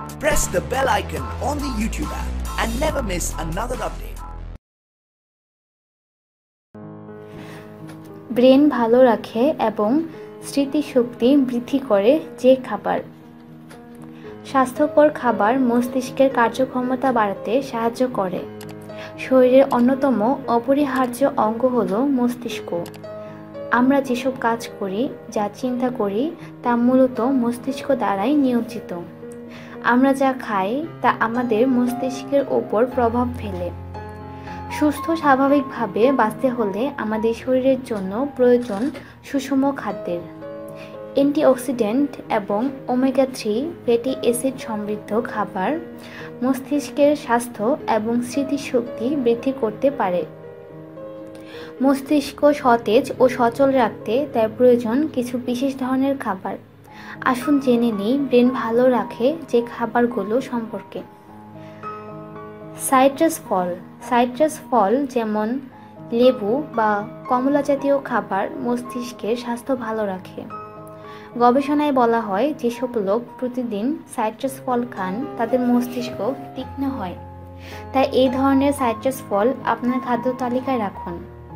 Press the bell icon on the YouTube app and never miss another update. Brain ভালো রাখে এবং স্মৃতিশক্তি বৃদ্ধি করে যে খাবার। স্বাস্থ্যকর খাবার মস্তিষ্কের কার্যক্ষমতা বাড়াতে সাহায্য করে। শরীরের অন্যতম অপরিহার্য অঙ্গ হলো মস্তিষ্ক। আমরা যেসব কাজ করি, যা চিন্তা করি, তা মূলত মস্তিষ্ক দ্বারাই নিয়ন্ত্রিত। আমরা যা খাই তা আমাদের মস্তিষ্কের ওপর প্রভাব ফেলে। সুস্থ স্বাভাবিকভাবে বাঁচতে হলে আমাদের শরীরের জন্য প্রয়োজন সুষম খাদ্যের। অ্যান্টিঅক্সিডেন্ট এবং ওমেগা-3 ফ্যাটি অ্যাসিড সমৃদ্ধ খাবার মস্তিষ্কের স্বাস্থ্য এবং স্মৃতিশক্তি বৃদ্ধি করতে পারে। মস্তিষ্ক সতেজ ও সচল রাখতে তাই প্রয়োজন কিছু বিশেষ ধরনের খাবার। আসুন জেনে নিই ব্রেন ভালো রাখে যে খাবারগুলো সম্পর্কে। সাইট্রাস ফল যেমন লেবু বা কমলা জাতীয় খাবার মস্তিষ্কের স্বাস্থ্য ভালো রাখে। গবেষণায় বলা হয় যেসব লোক প্রতিদিন সাইট্রাস ফল খান তাদের মস্তিষ্ক তীক্ষ্ণ হয়। তাই এই ধরনের সাইট্রাস ফল আপনার খাদ্য তালিকায় রাখুন।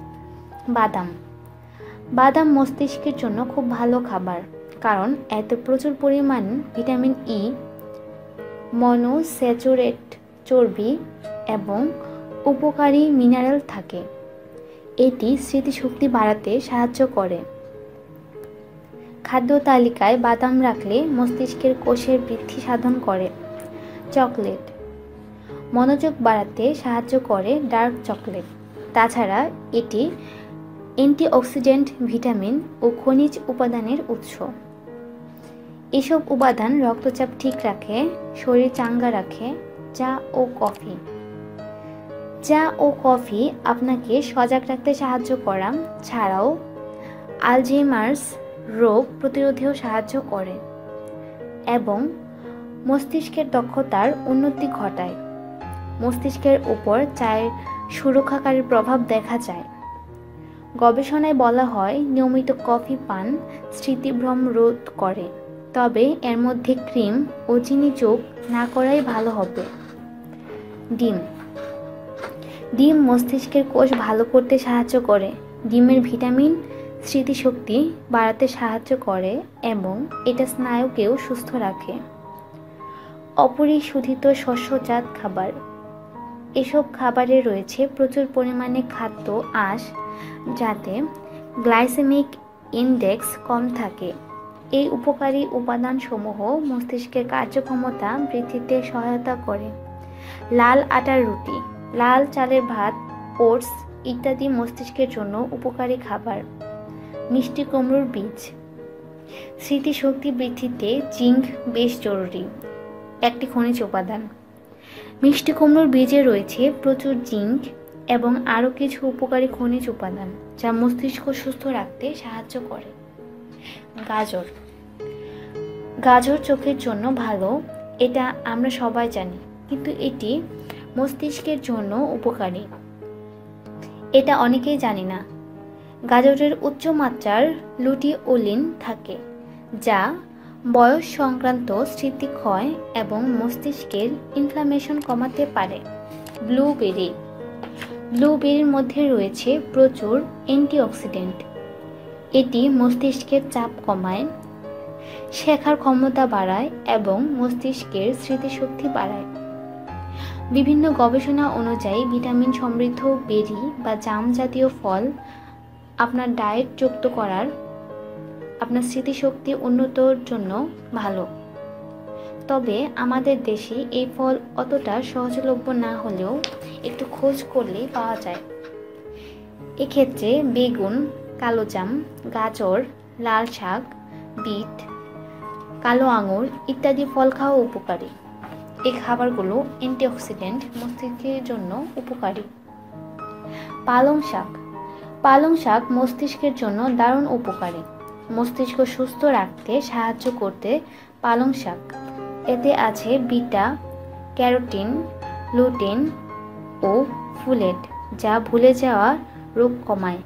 বাদাম মস্তিষ্কের জন্য খুব ভালো খাবার, কারণ এতে প্রচুর পরিমাণ ভিটামিন ই, মনোস্যাচুরেট চর্বি এবং উপকারী মিনারেল থাকে। এটি স্মৃতিশক্তি বাড়াতে সাহায্য করে। খাদ্য তালিকায় বাদাম রাখলে মস্তিষ্কের কোষের বৃদ্ধি সাধন করে। চকলেট মনোযোগ বাড়াতে সাহায্য করে ডার্ক চকলেট। তাছাড়া এটি অ্যান্টিঅক্সিডেন্ট, ভিটামিন ও খনিজ উপাদানের উৎস। এসব উপাদান রক্তচাপ ঠিক রাখে, শরীর চাঙ্গা রাখে। চা ও কফি আপনাকে সজাগ রাখতে সাহায্য করা ছাড়াও আলঝেইমার্স রোগ প্রতিরোধেও সাহায্য করে এবং মস্তিষ্কের দক্ষতার উন্নতি ঘটায়। মস্তিষ্কের উপর চায়ের সুরক্ষাকারী প্রভাব দেখা যায়। গবেষণায় বলা হয় নিয়মিত কফি পান স্মৃতিভ্রম রোধ করে, তবে এর মধ্যে ক্রিম ও চিনি যোগ না করাই ভালো হবে। ডিম মস্তিষ্কের কোষ ভালো করতে সাহায্য করে। ডিমের ভিটামিন স্মৃতিশক্তি বাড়াতে সাহায্য করে এবং এটা স্নায়ুকেও সুস্থ রাখে। অপরিশোধিত শস্যজাত খাবার, এসব খাবারে রয়েছে প্রচুর পরিমাণে খাদ্য আঁশ, যাতে গ্লাইসেমিক ইনডেক্স কম থাকে। এই উপকারী উপাদানসমূহ মস্তিষ্কের কার্যক্ষমতা বৃদ্ধিতে সহায়তা করে। লাল আটার রুটি, লাল চালের ভাত, ওটস ইত্যাদি মস্তিষ্কের জন্য উপকারী খাবার। মিষ্টি কুমড়োর বীজ, স্মৃতিশক্তি বৃদ্ধিতে জিঙ্ক বেশ জরুরি একটি খনিজ উপাদান। মিষ্টি কুমড়োর বীজে রয়েছে প্রচুর জিঙ্ক এবং আরও কিছু উপকারী খনিজ উপাদান যা মস্তিষ্ক সুস্থ রাখতে সাহায্য করে। গাজর চোখের জন্য ভালো, এটা আমরা সবাই জানি, কিন্তু এটি মস্তিষ্কের জন্য উপকারী এটা অনেকেই জানি না। গাজরের উচ্চ মাত্রার লুটিওলিন থাকে, যা বয়স সংক্রান্ত স্মৃতিক্ষয় এবং মস্তিষ্কের ইনফ্লামেশন কমাতে পারে। ব্লুবেরির মধ্যে রয়েছে প্রচুর অ্যান্টিঅক্সিডেন্ট। এটি মস্তিষ্কের চাপ কমায়, শেখার ক্ষমতা বাড়ায় এবং মস্তিষ্কের স্মৃতিশক্তি বাড়ায়। বিভিন্ন গবেষণা অনুযায়ী ভিটামিন সমৃদ্ধ বেরি বা জাম জাতীয় ফল আপনার ডায়েট যুক্ত করার আপনার স্মৃতিশক্তি উন্নতর জন্য ভালো। তবে আমাদের দেশে এই ফল অতটা সহজলভ্য না হলেও একটু খোঁজ করলেই পাওয়া যায়। এক্ষেত্রে বেগুন, কালোজাম, গাজর, লাল শাক, বিট, কালো আঙুর ইত্যাদি ফল খাওয়া উপকারী। এই খাবারগুলো অ্যান্টিঅক্সিডেন্ট, মস্তিষ্কের জন্য উপকারী। পালং শাক মস্তিষ্কের জন্য দারুণ উপকারী। মস্তিষ্ক সুস্থ রাখতে সাহায্য করতে পালং শাক, এতে আছে বিটা ক্যারোটিন, লুটেন ও ফুলেট, যা ভুলে যাওয়া রোগ কমায়।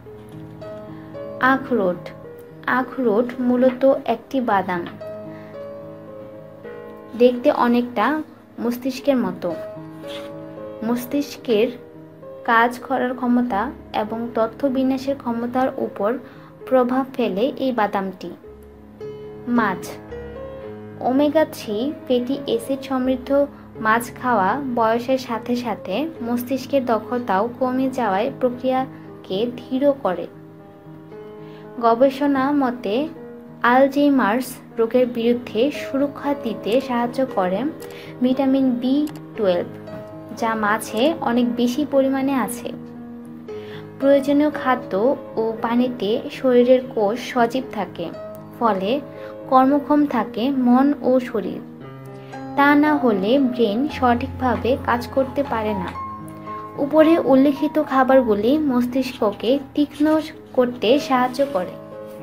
আখরোট মূলত একটি বাদাম। দেখতে অনেকটা মস্তিষ্কের মতো। মস্তিষ্কের কাজ করার ক্ষমতা এবং তথ্য বিন্যাসের ক্ষমতার উপর প্রভাব ফেলে এই বাদামটি। মাছ। ওমেগা 3 ফ্যাটি অ্যাসিড সমৃদ্ধ মাছ খাওয়া বয়সের সাথে সাথে মস্তিষ্কের দক্ষতাও কমে যাওয়ার প্রক্রিয়াকে ধীর করে। গবেষণা মতে আলঝেইমার্স রোগের বিরুদ্ধে সুরক্ষা দিতে সাহায্য করে ভিটামিন B12, যা মাছে অনেক বেশি পরিমাণে আছে। প্রয়োজনীয় খাদ্য ও পানিতে শরীরের কোষ সজীব থাকে, ফলে কর্মক্ষম থাকে মন ও শরীর। তা না হলে ব্রেন সঠিকভাবে কাজ করতে পারে না। উপরে উল্লেখিত খাবারগুলি মস্তিষ্ককে তীক্ষ্ণ করতে সাহায্য করে।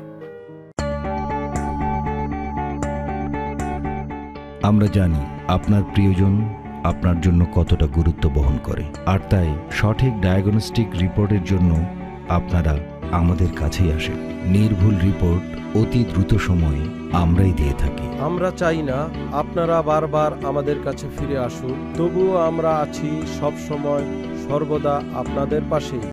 আমরা জানি আপনার প্রিয়জন আপনার জন্য কতটা গুরুত্ব বহন করে, আর তাই সঠিক ডায়াগনস্টিক রিপোর্টের জন্য আপনারা আমাদের কাছেই আসেন। নির্ভুল রিপোর্ট অতি দ্রুত সময়ে আমরাই দিয়ে থাকি। আমরা চাই না আপনারা বারবার আমাদের কাছে ফিরে আসুন, তবুও আমরা আছি সব সময় সর্বদা আপনাদের পাশেই।